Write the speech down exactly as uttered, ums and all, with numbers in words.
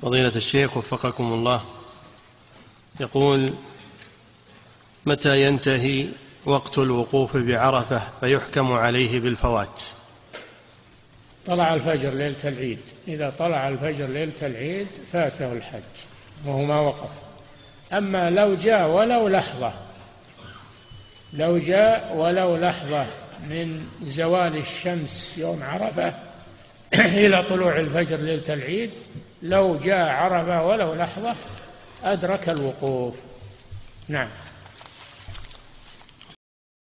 فضيلة الشيخ وفقكم الله، يقول: متى ينتهي وقت الوقوف بعرفة فيحكم عليه بالفوات؟ طلع الفجر ليلة العيد، إذا طلع الفجر ليلة العيد فاته الحج وهو ما وقف. أما لو جاء ولو لحظة لو جاء ولو لحظة من زوال الشمس يوم عرفة إلى طلوع الفجر ليلة العيد، لو جاء عرفة ولو لحظة أدرك الوقوف. نعم.